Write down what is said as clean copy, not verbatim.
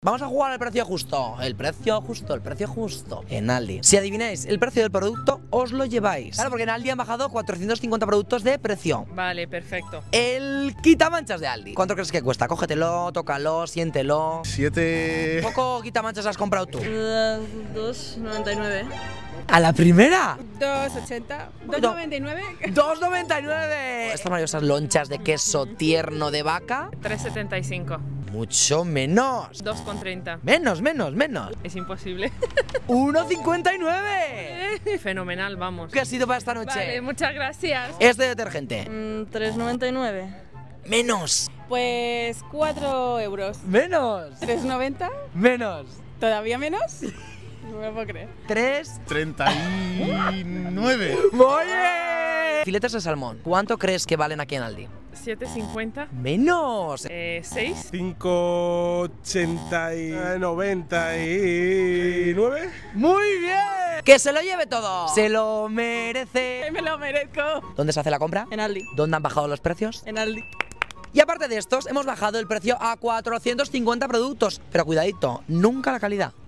Vamos a jugar al precio justo. El precio justo, el precio justo. En Aldi. Si adivináis el precio del producto, os lo lleváis. Claro, porque en Aldi han bajado 450 productos de precio. Vale, perfecto. El quitamanchas de Aldi. ¿Cuánto crees que cuesta? Cógetelo, tócalo, siéntelo. 7. ¿Poco quitamanchas has comprado tú? 2,99. ¿A la primera? 2,80. 2,99. 2,99. Estas maravillosas lonchas de queso tierno de vaca. 3,75. Mucho menos. 2,30. Menos. Es imposible. 1,59. Fenomenal, vamos. ¿Qué ha sido para esta noche? Vale, muchas gracias. Este detergente. 3,99. Menos. Pues 4 euros. Menos. 3,90. Menos. ¿Todavía menos? No me lo puedo creer. 3. 39. ¡Muy bien! Filetes de salmón. ¿Cuánto crees que valen aquí en Aldi? 7,50. Menos. 6. 5,80 y 99. Muy bien. Que se lo lleve todo. Se lo merece. Me lo merezco. ¿Dónde se hace la compra? En Aldi. ¿Dónde han bajado los precios? En Aldi. Y aparte de estos, hemos bajado el precio a 450 productos. Pero cuidadito, nunca la calidad.